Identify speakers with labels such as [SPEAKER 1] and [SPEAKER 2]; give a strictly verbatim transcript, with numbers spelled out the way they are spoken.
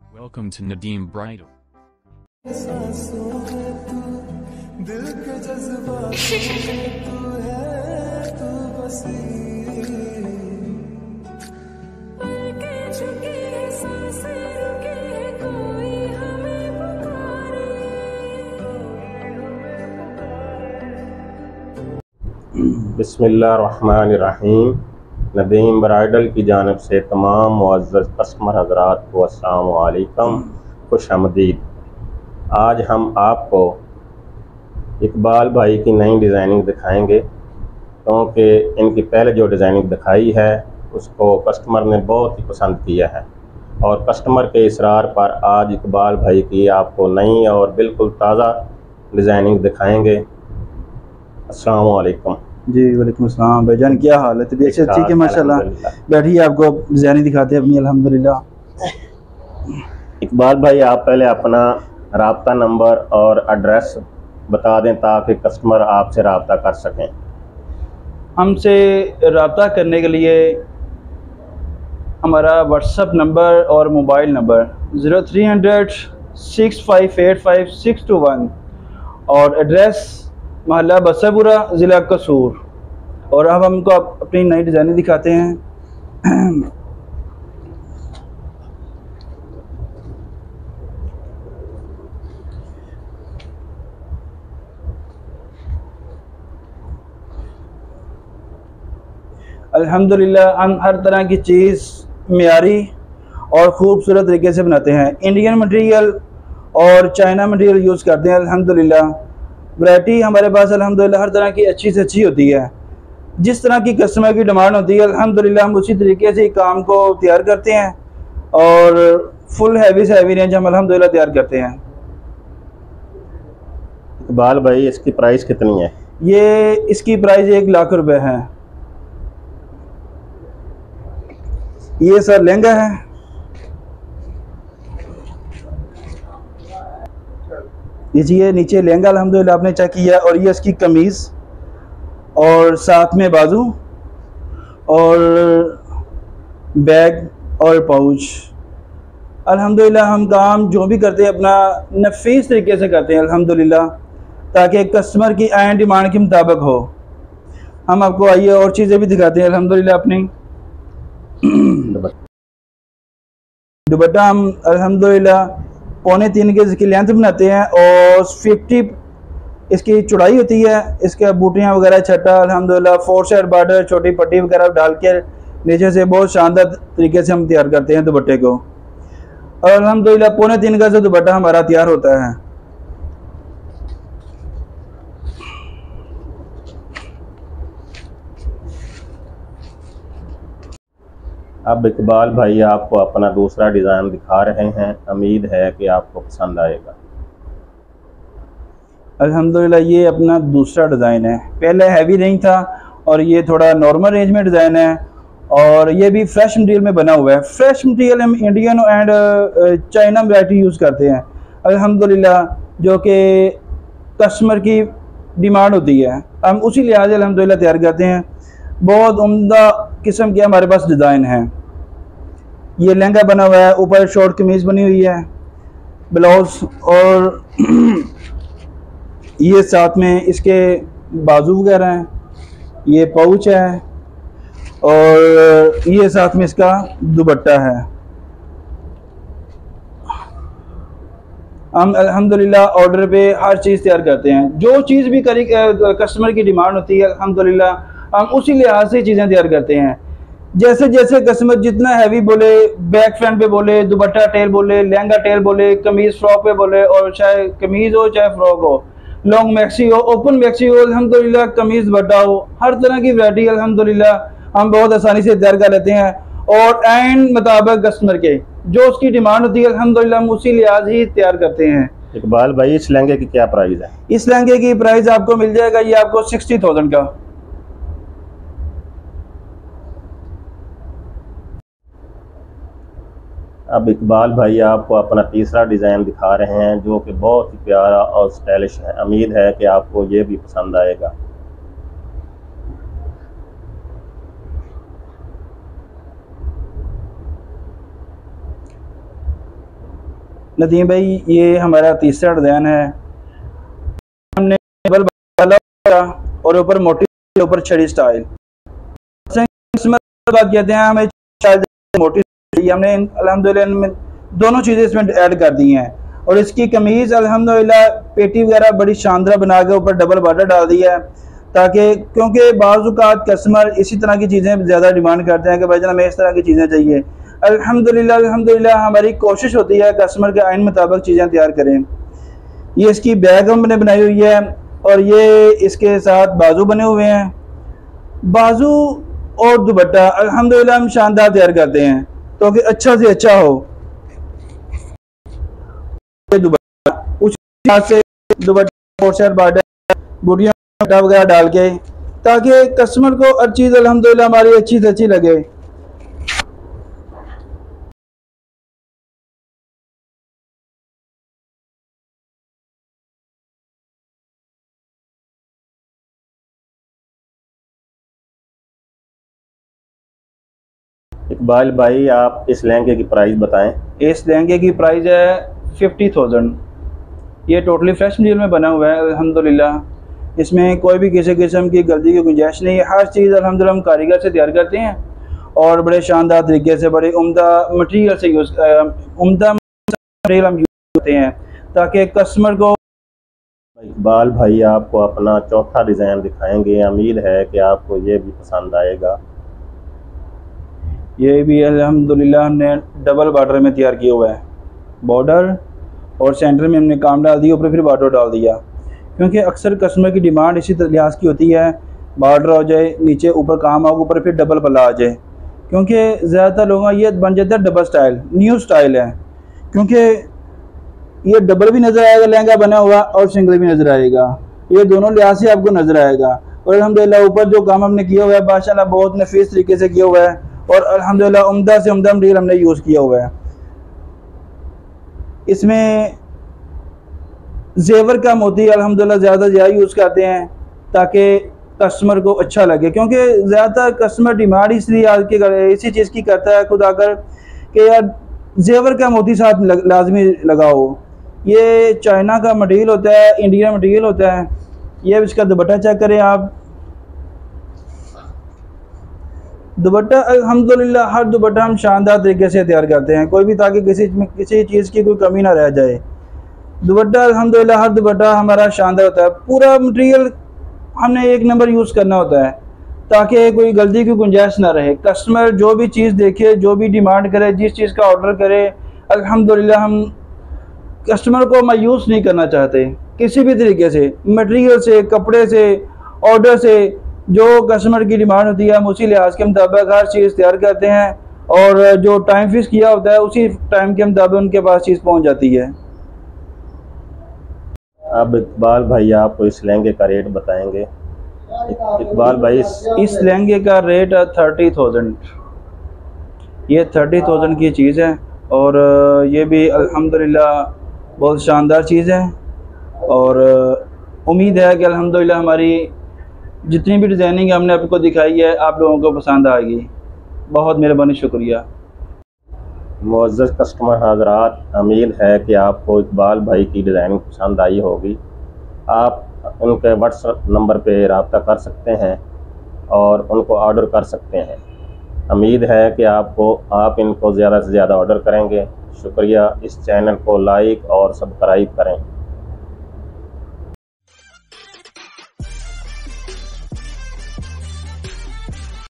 [SPEAKER 1] Welcome to Nadeem Bridal.
[SPEAKER 2] बिस्मिल्लाहिर्रहमानिर्रहीम। Nadeem bridal की जानिब से तमाम मुअज़्ज़ज़ कस्टमर हज़रात को अस्सलामु अलैकुम, खुश आमदीद। आज हम आपको इकबाल भाई की नई डिज़ाइनिंग दिखाएंगे, क्योंकि इनकी पहले जो डिज़ाइनिंग दिखाई है उसको कस्टमर ने बहुत ही पसंद किया है और कस्टमर के इसरार पर आज इकबाल भाई की आपको नई और बिल्कुल ताज़ा डिज़ाइनिंग दिखाएंगे। अस्सलामु अलैकुम।
[SPEAKER 3] जी वालेकुम अस्सलाम। भाईजान क्या हाल है? तबीयत से ठीक है? माशाल्लाह। बैठिए, आपको डिज़ाइनिंग दिखाते हैं अपनी। अल्हम्दुलिल्लाह।
[SPEAKER 2] इकबाल भाई, आप पहले अपना राब्ता नंबर और एड्रेस बता दें ताकि कस्टमर आपसे रब्ता कर सकें।
[SPEAKER 3] हमसे रब्ता करने के लिए हमारा व्हाट्सअप नंबर और mobile number zero three hundred six five eight five six two one और एड्रेस मोहल्ला बसापुरा, ज़िला कसूर। और अब हमको अपनी नई डिज़ाइनिंग दिखाते हैं। अल्हम्दुलिल्लाह हम हर तरह की चीज़ मियारी और ख़ूबसूरत तरीके से बनाते हैं। इंडियन मटेरियल और चाइना मटेरियल यूज़ करते हैं। अल्हम्दुलिल्लाह वैरायटी हमारे पास अल्हम्दुलिल्लाह हर तरह की अच्छी से अच्छी होती है। जिस तरह की कस्टमर की डिमांड होती है अल्हम्दुलिल्लाह हम उसी तरीके से काम को तैयार करते हैं और फुल हैवी से हैवी रेंज हम अल्हम्दुलिल्लाह तैयार करते हैं।
[SPEAKER 2] इकबाल भाई, इसकी प्राइस कितनी है?
[SPEAKER 3] ये इसकी प्राइस एक लाख रुपए है। ये सर लहंगा है। ये नीचे लहंगा अल्हम्दुलिल्लाह आपने चेक किया और ये इसकी कमीज़ और साथ में बाजू और बैग और पाउच। अल्हम्दुलिल्लाह हम काम जो भी करते हैं अपना नफीस तरीके से करते हैं अल्हम्दुलिल्लाह, ताकि कस्टमर की आयन डिमांड के मुताबिक हो। हम आपको आइए और चीज़ें भी दिखाते हैं अल्हम्दुलिल्लाह। अपनी दुपट्टा हम अल्हम्दुलिल्लाह पौने तीन के इसकी लेंथ बनाते हैं और फिफ्टी इसकी चौड़ाई होती है। इसके बूटियाँ वगैरह छट्टा अल्हम्दुलिल्लाह फोर साइड बॉर्डर छोटी पट्टी वगैरह डाल के नीचे से बहुत शानदार तरीके से हम तैयार करते हैं दुपट्टे को। और अल्हम्दुलिल्लाह पौने तीन का से दुपट्टा हमारा तैयार होता है।
[SPEAKER 2] अब इकबाल भाई आपको अपना दूसरा डिज़ाइन दिखा रहे हैं, उम्मीद है कि आपको पसंद आएगा।
[SPEAKER 3] अल्हम्दुलिल्लाह ये अपना दूसरा डिज़ाइन है। पहले हैवी रेंज था और ये थोड़ा नॉर्मल रेंज में डिज़ाइन है और ये भी फ्रेश मटेरियल में बना हुआ है। फ्रेश मटेरियल हम Indian and China variety use करते हैं अल्हम्दुलिल्लाह, जो कि कस्टमर की डिमांड होती है। हम उसी लिहाज से अल्हम्दुलिल्लाह तैयार करते हैं। बहुत उम्दा किस्म के हमारे पास डिज़ाइन हैं। ये लहंगा बना हुआ है, ऊपर शॉर्ट कमीज़ बनी हुई है, ब्लाउज और ये साथ में इसके बाजू वगैरह हैं, ये पाउच है और ये साथ में इसका दुपट्टा है। हम अल्हम्दुलिल्लाह ऑर्डर पे हर चीज़ तैयार करते हैं। जो चीज़ भी करी कस्टमर की डिमांड होती है अल्हम्दुलिल्लाह हम उसी लिहाज से चीज़ें तैयार करते हैं। जैसे जैसे कस्टमर जितना हैवी बोले, बैक फ्रंट पे बोले, दुपट्टा टेल बोले, लहंगा टेल बोले, कमीज़ फ्रॉक पे बोले, और चाहे कमीज़ हो चाहे फ्रॉक हो, लॉन्ग मैक्सी हो, ओपन मैक्सी हो, अल्हम्दुलिल्लाह कमीज़ दुपट्टा हो, हर तरह की वैरायटी अल्हम्दुलिल्लाह हम बहुत आसानी से तैयार कर लेते हैं। और एंड मुताबिक कस्टमर के जो उसकी डिमांड होती है अल्हम्दुलिल्लाह हम उसी लिहाज ही तैयार करते हैं।
[SPEAKER 2] इकबाल भाई, इस लहंगे की क्या प्राइस है?
[SPEAKER 3] इस लहंगे की प्राइस आपको मिल जाएगा, ये आपको सिक्सटी थाउजेंड का।
[SPEAKER 2] अब इकबाल भाई आपको अपना तीसरा डिज़ाइन दिखा रहे हैं जो कि बहुत ही प्यारा और स्टाइलिश है। उम्मीद है कि आपको ये भी पसंद आएगा।
[SPEAKER 3] नदीम भाई ये हमारा तीसरा डिज़ाइन है। हमने डबल वाला और ऊपर मोटी ऊपर छड़ी स्टाइल बात कहते हैं, हमें मोटी हमने अल्हम्दुलिल्लाह में दोनों चीज़ें इसमें ऐड कर दी हैं। और इसकी कमीज़ अल्हम्दुलिल्लाह पेटी वगैरह बड़ी शानदार बना के ऊपर डबल बॉर्डर डाल दिया है, ताकि क्योंकि बाज़ कस्टमर इसी तरह की चीज़ें ज़्यादा डिमांड करते हैं कि भाई हमें इस तरह की चीज़ें चाहिए। अल्हम्दुलिल्लाह अल्हम्दुलिल्लाह हमारी कोशिश होती है कस्टमर के आइन मुताबिक चीज़ें तैयार करें। ये इसकी बैग हमने बनाई हुई है और ये इसके साथ बाजू बने हुए हैं। बाजू और दुपट्टा अल्हम्दुलिल्लाह हम शानदार तैयार करते हैं तो कि अच्छा से अच्छा हो। दुपट्टा उस से दुपट्टा बॉर्डर बुढ़िया वगैरह डाल के, ताकि कस्टमर को हर चीज़ अल्हम्दुलिल्लाह हमारी अच्छी से अच्छी लगे।
[SPEAKER 2] इकबाल भाई आप इस लहंगे की प्राइस बताएं।
[SPEAKER 3] इस लहंगे की प्राइस है फिफ्टी थाउजेंड। ये टोटली फ्रेश मटीरियल में बना हुआ है अल्हम्दुलिल्लाह। इसमें कोई भी किसी किस्म की गलती की गुंजाइश नहीं है। हर चीज़ अल्हम्दुलिल्लाह हम कारीगर से तैयार करते हैं और बड़े शानदार तरीके से बड़े उम्दा मटीरियल से यूज़ उम्दा मटीरियल हम यूज़ करते हैं ताकि कस्टमर को।
[SPEAKER 2] इकबाल भाई आपको अपना चौथा डिज़ाइन दिखाएंगे, उम्मीद है कि आपको ये भी पसंद आएगा।
[SPEAKER 3] ये भी अल्हम्दुलिल्लाह हमने डबल बॉर्डर में तैयार किया हुआ है। बॉर्डर और सेंटर में हमने काम डाल दिया, ऊपर फिर बॉर्डर डाल दिया, क्योंकि अक्सर कस्टमर की डिमांड इसी लिहाज की होती है बॉर्डर हो जाए, नीचे ऊपर काम हो, ऊपर फिर डबल पल्ला आ जाए। क्योंकि ज़्यादातर लोगों ये बन जाता है डबल स्टाइल, न्यू स्टाइल है, क्योंकि ये डबल भी नज़र आएगा लहंगा बना हुआ और सिंगल भी नज़र आएगा, ये दोनों लिहाज से आपको नज़र आएगा। और अल्हम्दुलिल्लाह ऊपर जो काम हमने किया हुआ है माशाअल्लाह बहुत नफीस तरीके से किया हुआ है और अल्हम्दुलिल्लाह उम्दा से उम्दा मटीरियल हमने यूज़ किया हुआ है। इसमें जेवर का मोती अल्हम्दुलिल्लाह ज़्यादा ज़्यादा यूज़ करते हैं ताकि कस्टमर को अच्छा लगे, क्योंकि ज़्यादातर कस्टमर डिमांड इसलिए आज के इसी चीज़ की करता है खुद आकर कि यार जेवर का मोती साथ लग, लाजमी लगाओ। ये चाइना का मटीरियल होता है, इंडियन मटीरियल होता है। ये इसका दुपट्टा चेक करें आप। दुपट्टा अल्हम्दुलिल्लाह हर दुपट्टा हम शानदार तरीके से तैयार करते हैं, कोई भी ताकि किसी किसी चीज़ की कोई कमी ना रह जाए। दुपट्टा अल्हम्दुलिल्लाह हर दुपट्टा हमारा शानदार होता है। पूरा मटेरियल हमने एक नंबर यूज़ करना होता है ताकि कोई गलती की गुंजाइश ना रहे। कस्टमर जो भी चीज़ देखे, जो भी डिमांड करे, जिस चीज़ का ऑर्डर करे, अल्हम्दुलिल्लाह हम कस्टमर को मायूस नहीं करना चाहते किसी भी तरीके से। मटेरियल से, कपड़े से, ऑर्डर से जो कस्टमर की डिमांड होती है हम उसी लिहाज के मुताबिक हर चीज़ तैयार करते हैं और जो टाइम फिक्स किया होता है उसी टाइम के मुताबिक उनके पास चीज़ पहुंच जाती है।
[SPEAKER 2] अब इकबाल भाई आपको इस लहंगे का रेट बताएंगे। इकबाल भाई
[SPEAKER 3] इस लहंगे का रेट है थर्टी थाउजेंड। ये थर्टी थाउजेंड की चीज़ है और ये भी अल्हम्दुलिल्लाह बहुत शानदार चीज़ है और उम्मीद है कि अल्हम्दुलिल्लाह हमारी जितनी भी डिज़ाइनिंग हमने आपको दिखाई है आप लोगों को पसंद आएगी। बहुत मेहरबानी, शुक्रिया।
[SPEAKER 2] मुअज़्ज़ज़ कस्टमर हज़रात, उम्मीद है कि आपको इकबाल भाई की डिज़ाइनिंग पसंद आई होगी। आप उनके व्हाट्सएप नंबर पे रब्ता कर सकते हैं और उनको ऑर्डर कर सकते हैं। उम्मीद है कि आपको आप इनको ज़्यादा से ज़्यादा ऑर्डर करेंगे। शुक्रिया। इस चैनल को लाइक और सब्सक्राइब करें।